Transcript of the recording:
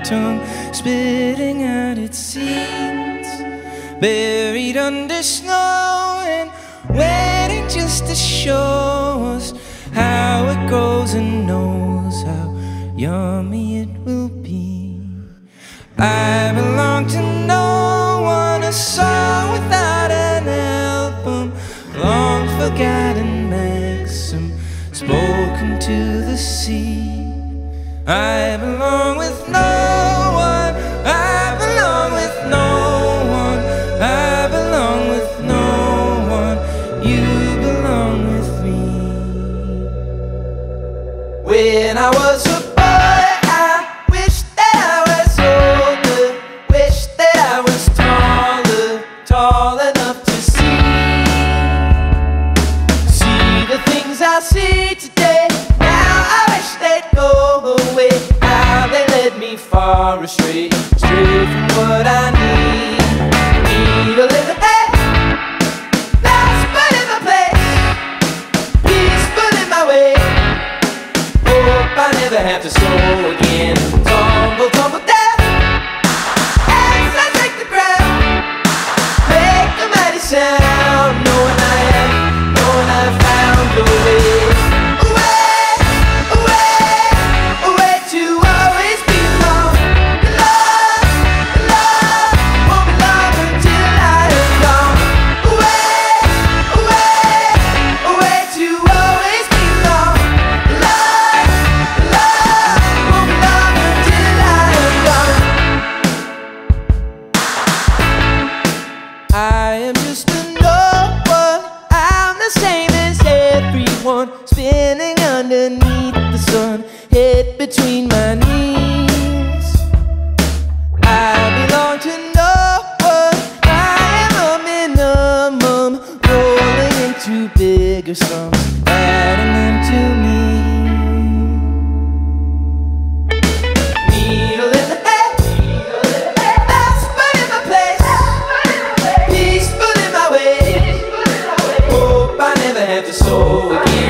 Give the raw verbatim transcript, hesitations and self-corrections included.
tongue spitting out its seeds, buried under snow and waiting just to show us how it grows and knows how yummy it will be. I belong to no one, a song without an album, long forgotten maxim spoken to the sea. I belong with no one, I belong with no one, I belong with no one, you belong with me. When I was a boy, I wished that I was older, wished that I was taller, tall enough to see, see the things I see today. Now I wish they'd go away. How they led me far astray, straight from what I need. Need a little help, lost but in my place, peaceful in my way. Hope I never have to slow again. Tumble, tumble down as I take the ground, make a mighty sound, knowing I am, knowing I found a way. I am just a no one, I'm the same as everyone, spinning underneath the sun, head between my knees. I belong to no one, I am a minimum, rolling into bigger songs, adding them to me. Need a little help, lost but in my place, peaceful in my way. Hope I never have to slow again.